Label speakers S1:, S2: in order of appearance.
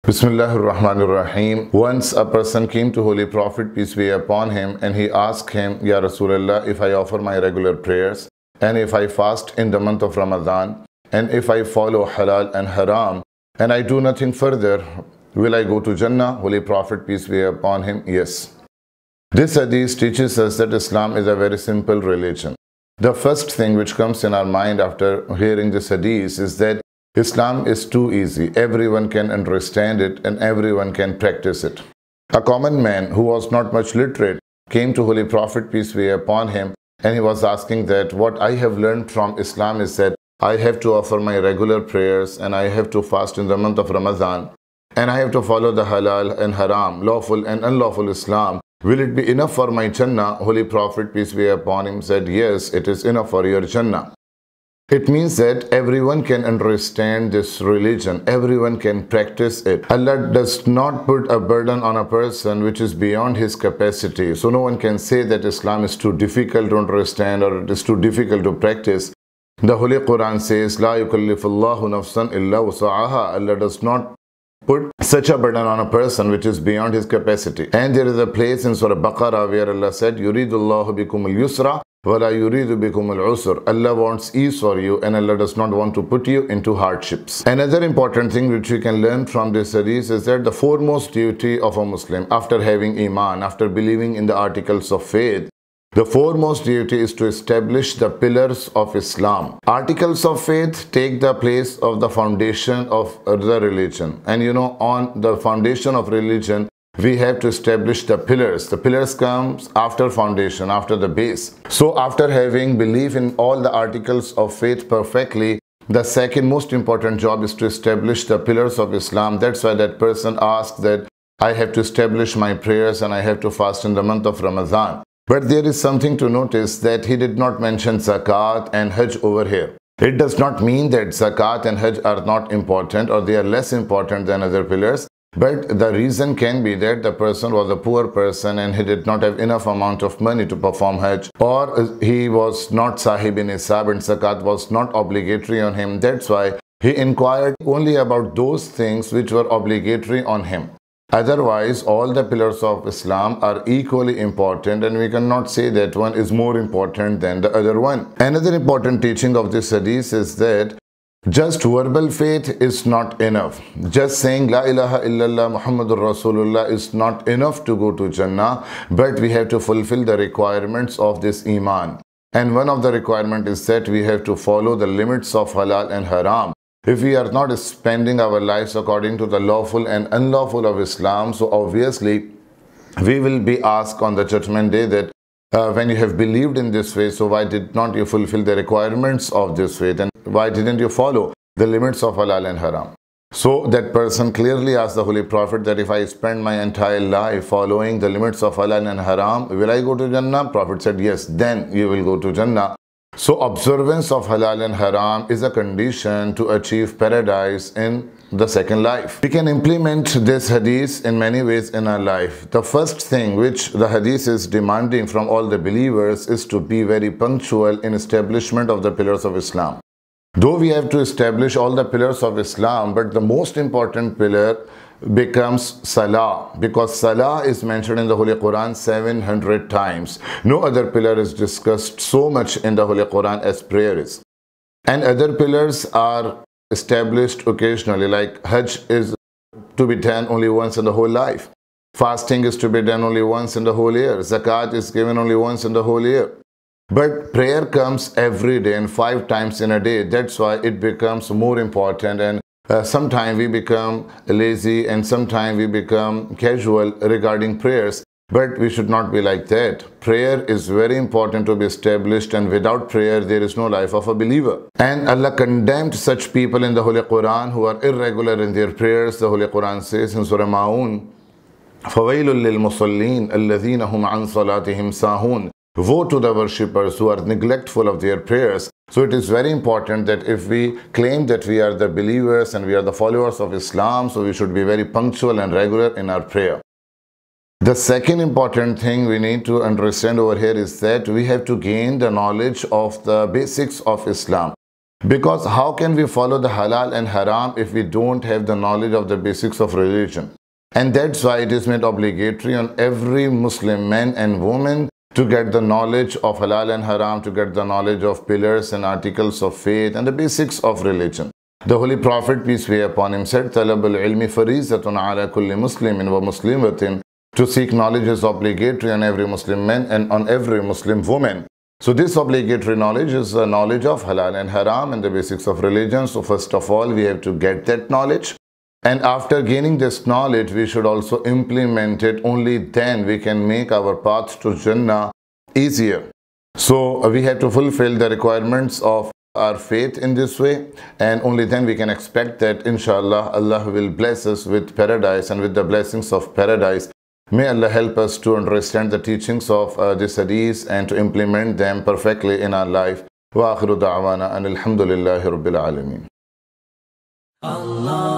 S1: Bismillahir Rahmanir Rahim. Once a person came to Holy Prophet, peace be upon him, and he asked him, Ya Rasulullah, if I offer my regular prayers, and if I fast in the month of Ramadan, and if I follow halal and haram, and I do nothing further, will I go to Jannah? Holy Prophet, peace be upon him, yes. This hadith teaches us that Islam is a very simple religion. The first thing which comes in our mind after hearing this hadith is that Islam is too easy. Everyone can understand it and everyone can practice it. A common man who was not much literate came to Holy Prophet, peace be upon him, and he was asking that what I have learned from Islam is that I have to offer my regular prayers and I have to fast in the month of Ramadan and I have to follow the halal and haram, lawful and unlawful Islam. Will it be enough for my Jannah? Holy Prophet, peace be upon him, said, yes, it is enough for your Jannah. It means that everyone can understand this religion, everyone can practice it. Allah does not put a burden on a person which is beyond his capacity. So no one can say that Islam is too difficult to understand or it is too difficult to practice. The Holy Quran says, La yukallifullahu nafsan illa wus'aha. Allah does not put such a burden on a person which is beyond his capacity. And there is a place in Surah Baqarah where Allah said, Yuridullahu bikum al-yusra wala yuridu bikum al-usr. Allah wants ease for you and Allah does not want to put you into hardships. Another important thing which we can learn from this hadith is that the foremost duty of a Muslim after having Iman, after believing in the articles of faith, the foremost duty is to establish the pillars of Islam. Articles of faith take the place of the foundation of the religion. And on the foundation of religion, we have to establish the pillars. The pillars comes after foundation, after the base. So after having belief in all the articles of faith perfectly, the second most important job is to establish the pillars of Islam. That's why that person asks that I have to establish my prayers and I have to fast in the month of Ramadan. But there is something to notice that he did not mention zakat and hajj over here. It does not mean that zakat and hajj are not important or they are less important than other pillars. But the reason can be that the person was a poor person and he did not have enough amount of money to perform hajj, or he was not sahib in nisab and zakat was not obligatory on him. That's why he inquired only about those things which were obligatory on him. Otherwise, all the pillars of Islam are equally important and we cannot say that one is more important than the other one. Another important teaching of this hadith is that just verbal faith is not enough. Just saying La ilaha illallah Muhammadur Rasulullah is not enough to go to Jannah, but we have to fulfill the requirements of this Iman. And one of the requirements is that we have to follow the limits of halal and haram. If we are not spending our lives according to the lawful and unlawful of Islam, so obviously we will be asked on the judgment day that when you have believed in this way, so why did not you fulfill the requirements of this faith and why didn't you follow the limits of halal and haram? So that person clearly asked the Holy Prophet that if I spend my entire life following the limits of halal and haram, will I go to Jannah? Prophet said, yes, then you will go to Jannah. So observance of halal and haram is a condition to achieve paradise in the second life. We can implement this hadith in many ways in our life. The first thing which the hadith is demanding from all the believers is to be very punctual in establishment of the pillars of Islam. Though we have to establish all the pillars of Islam, but the most important pillar becomes Salah, because Salah is mentioned in the Holy Quran 700 times. No other pillar is discussed so much in the Holy Quran as prayer is. And other pillars are established occasionally, like Hajj is to be done only once in the whole life. Fasting is to be done only once in the whole year. Zakat is given only once in the whole year. But prayer comes every day and 5 times in a day. That's why it becomes more important, and sometimes we become lazy and sometimes we become casual regarding prayers. But we should not be like that. Prayer is very important to be established, and without prayer there is no life of a believer. And Allah condemned such people in the Holy Quran who are irregular in their prayers. The Holy Quran says in Surah Ma'un, فَوَيْلٌ لِلْمُصَلِّينَ الَّذِينَ هُمْ عَنْ صَلَاتِهِمْ سَاهُونَ. Woe to the worshippers who are neglectful of their prayers. So it is very important that if we claim that we are the believers and we are the followers of Islam, so we should be very punctual and regular in our prayer. The second important thing we need to understand over here is that we have to gain the knowledge of the basics of Islam. Because how can we follow the halal and haram if we don't have the knowledge of the basics of religion? And that's why it is made obligatory on every Muslim man and woman to get the knowledge of halal and haram, to get the knowledge of pillars and articles of faith and the basics of religion. The Holy Prophet, peace be upon him, said, "Talabul ilmi farizatun ala kulli muslimin wa muslimatin." To seek knowledge is obligatory on every Muslim man and on every Muslim woman. So this obligatory knowledge is the knowledge of halal and haram and the basics of religion. So first of all, we have to get that knowledge. And after gaining this knowledge, we should also implement it. Only then we can make our path to Jannah easier. So we have to fulfill the requirements of our faith in this way, and only then we can expect that inshallah Allah will bless us with paradise and with the blessings of paradise. May Allah help us to understand the teachings of this hadith and to implement them perfectly in our life. Wa akhiru da'wana and alhamdulillahi rabbil alameen. Allah